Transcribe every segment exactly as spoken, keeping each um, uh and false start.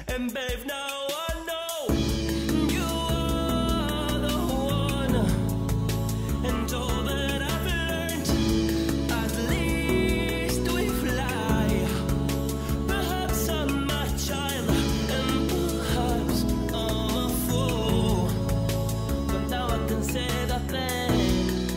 And babe, now I know you are the one. And all that I've learned, at least we fly. Perhaps I'm a child, and perhaps I'm a fool. But now I can say that thing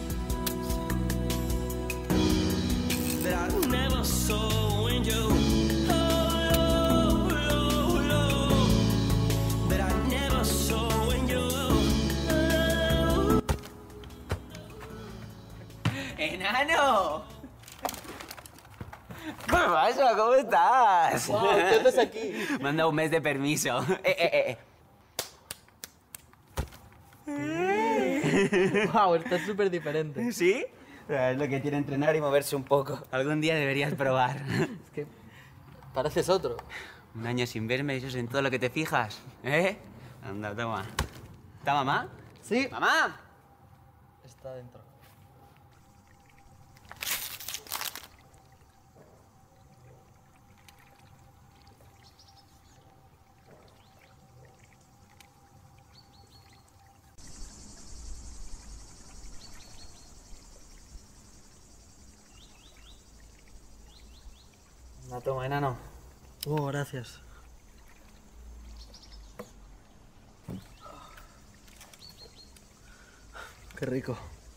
that I never saw in you. Oh, oh, oh, oh, that I never saw in you. Oh. ¡Enano! ¿Qué pasa? ¿Cómo estás? Wow, ¿qué haces aquí? Me han dado un mes de permiso. Eh, eh, eh. Wow, estás súper diferente. ¿Sí? Es lo que tiene entrenar y moverse un poco. Algún día deberías probar. Es que pareces otro. Un año sin verme, eso es en todo lo que te fijas. ¿Eh? Anda, toma. ¿Está mamá? Sí. ¡Mamá! Está dentro. Anda, toma, enano. Oh, gracias. Qué rico.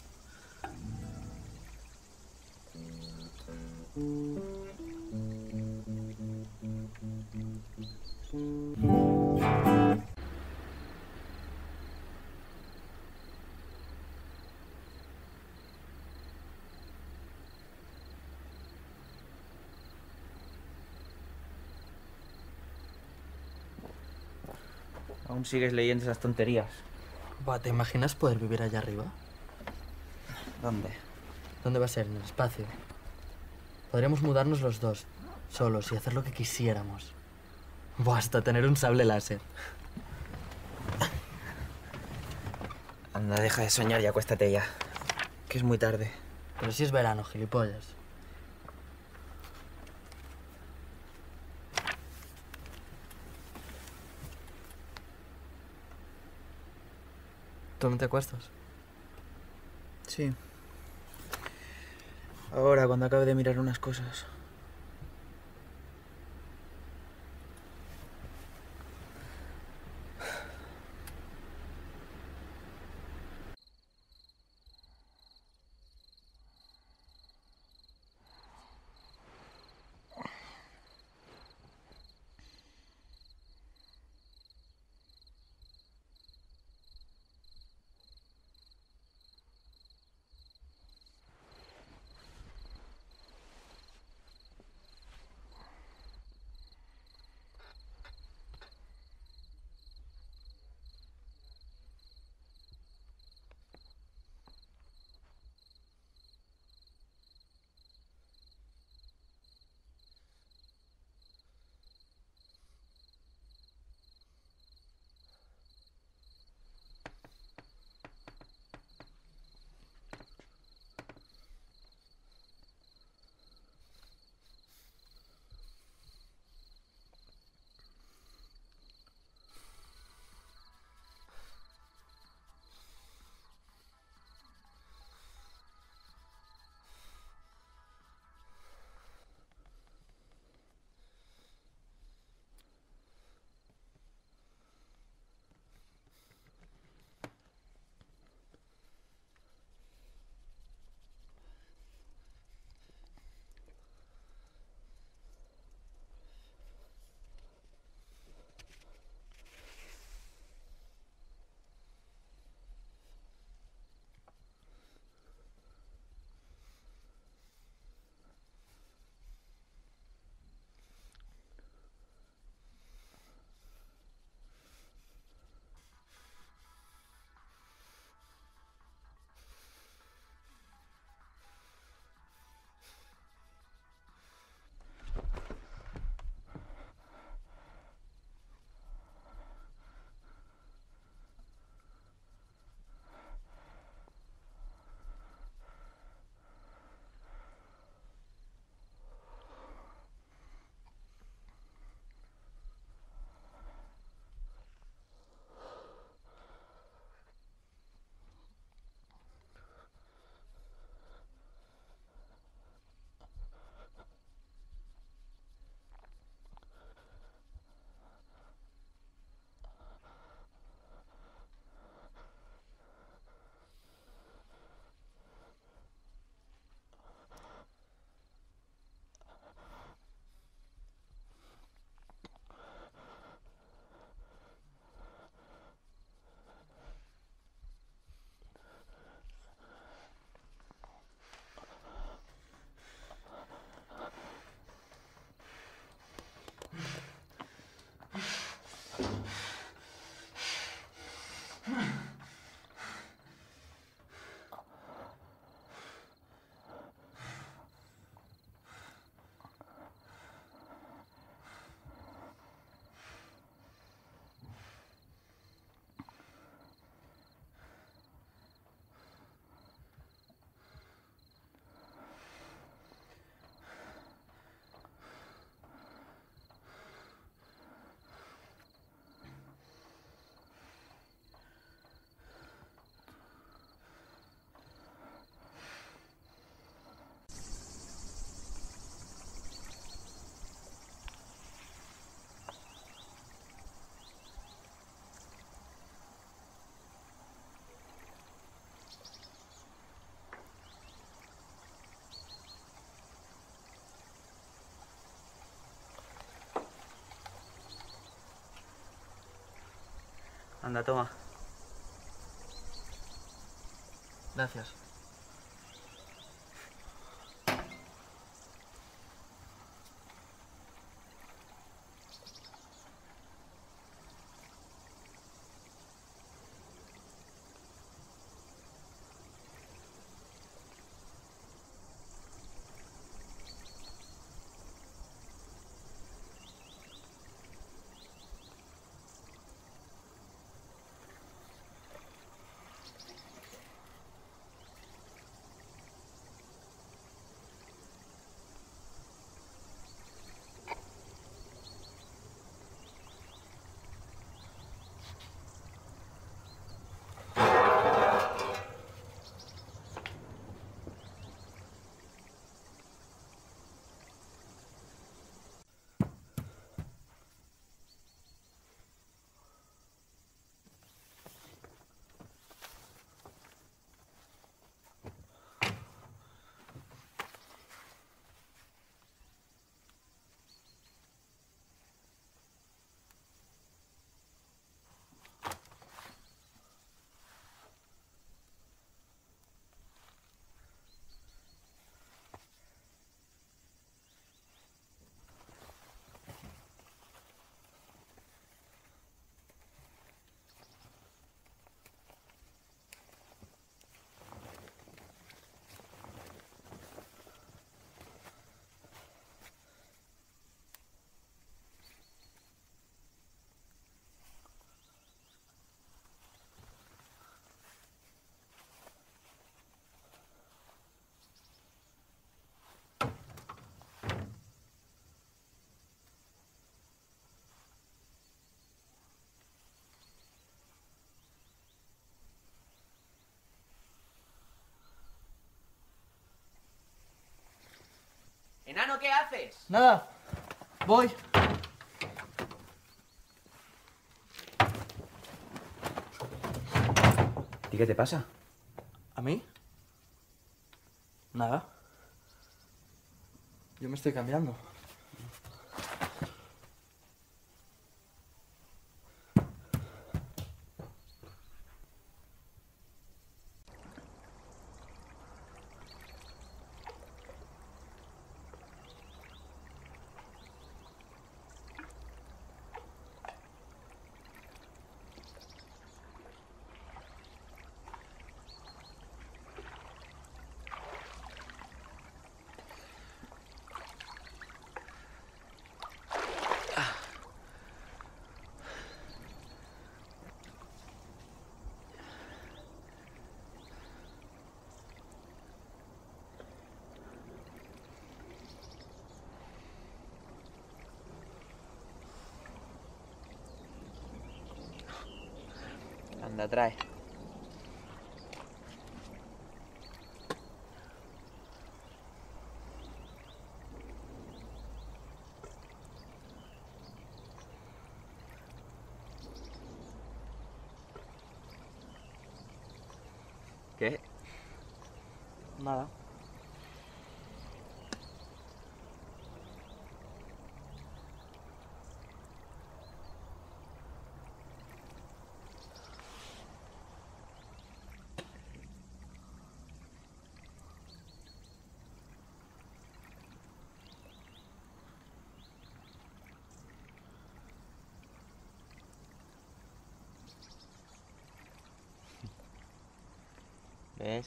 Aún sigues leyendo esas tonterías. Buah, ¿te imaginas poder vivir allá arriba? ¿Dónde? ¿Dónde va a ser? En el espacio. Podríamos mudarnos los dos, solos, y hacer lo que quisiéramos. Buah, hasta tener un sable láser. Anda, deja de soñar y acuéstate ya. Que es muy tarde. Pero si es verano, gilipollas. ¿Tú no te acuestas? Sí. Ahora, cuando acabe de mirar unas cosas. Anda, toma. Gracias. Enano, ¿qué haces? Nada. Voy. ¿Y qué te pasa? ¿A mí? Nada. Yo me estoy cambiando. Anda, trae. ¿Qué? Nada. ¿Ves?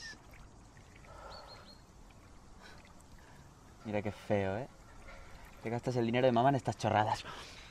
Mira qué feo, ¿eh? Te gastas el dinero de mamá en estas chorradas.